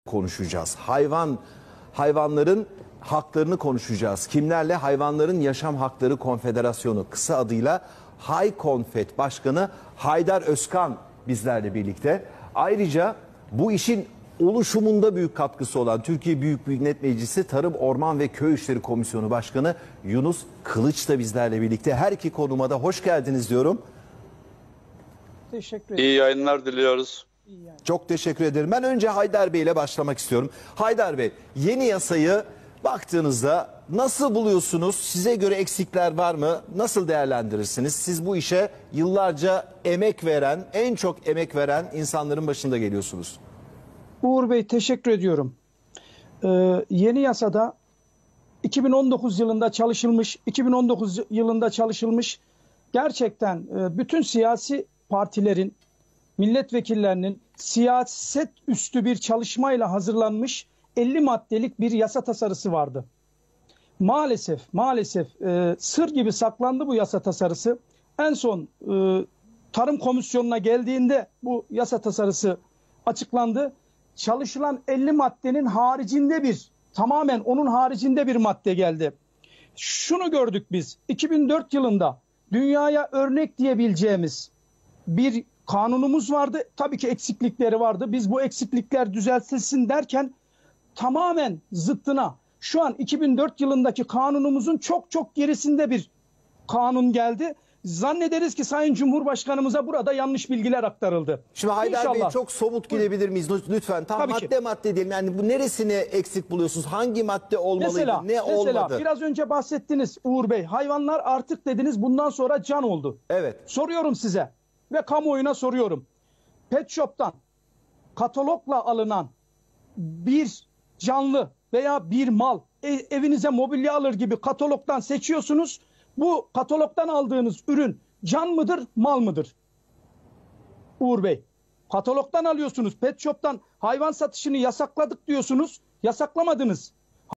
konuşacağız. Hayvanların haklarını konuşacağız. Kimlerle? Hayvanların Yaşam Hakları Konfederasyonu, kısa adıyla HayKonfet Başkanı Haydar Özkan bizlerle birlikte. Ayrıca bu işin oluşumunda büyük katkısı olan Türkiye Büyük Millet Meclisi Tarım, Orman ve Köy İşleri Komisyonu Başkanı Yunus Kılıç da bizlerle birlikte. Her iki konuma da hoş geldiniz diyorum. Teşekkür ederim. İyi yayınlar diliyoruz. Çok teşekkür ederim. Ben önce Haydar Bey ile başlamak istiyorum. Haydar Bey, yeni yasayı baktığınızda nasıl buluyorsunuz? Size göre eksikler var mı? Nasıl değerlendirirsiniz? Siz bu işe yıllarca emek veren, en çok emek veren insanların başında geliyorsunuz. Uğur Bey, teşekkür ediyorum. Yeni yasada 2019 yılında çalışılmış gerçekten bütün siyasi partilerin, milletvekillerinin siyaset üstü bir çalışmayla hazırlanmış 50 maddelik bir yasa tasarısı vardı. Maalesef sır gibi saklandı bu yasa tasarısı. En son Tarım Komisyonu'na geldiğinde bu yasa tasarısı açıklandı. Çalışılan 50 maddenin haricinde tamamen onun haricinde bir madde geldi. Şunu gördük biz, 2004 yılında dünyaya örnek diyebileceğimiz bir kanunumuz vardı. Tabii ki eksiklikleri vardı. Biz bu eksiklikler düzeltilsin derken tamamen zıttına şu an 2004 yılındaki kanunumuzun çok gerisinde bir kanun geldi. Zannederiz ki Sayın Cumhurbaşkanımıza burada yanlış bilgiler aktarıldı. Şimdi Haydar İnşallah. Bey, çok somut gidebilir miyiz lütfen? Tam Tabii madde ki. madde diyelim. Yani bu neresini eksik buluyorsunuz? Hangi madde olmalıydı? Ne olmadı? Mesela biraz önce bahsettiniz Uğur Bey. Hayvanlar artık dediniz bundan sonra can oldu. Evet. Soruyorum size ve kamuoyuna soruyorum. Pet Shop'tan katalogla alınan bir canlı veya bir mal evinize mobilya alır gibi katalogdan seçiyorsunuz. Bu katalogdan aldığınız ürün can mıdır, mal mıdır? Uğur Bey, katalogdan alıyorsunuz. Pet Shop'tan hayvan satışını yasakladık diyorsunuz. Yasaklamadınız.